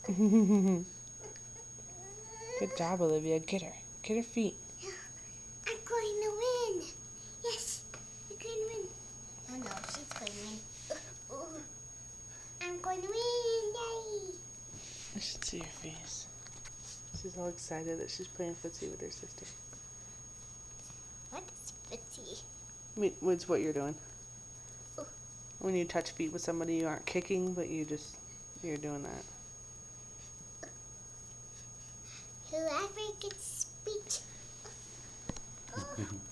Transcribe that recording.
Good job, Olivia. Get her. Get her feet. I'm going to win. Yes, you're going to win. Oh no, she's going to win. I'm going to win. Yay. I should see her face. She's all excited that she's playing footsie with her sister. What is footsie? What's what you're doing? Ooh. When you touch feet with somebody, you aren't kicking, but you're doing that. Whoever gets speech.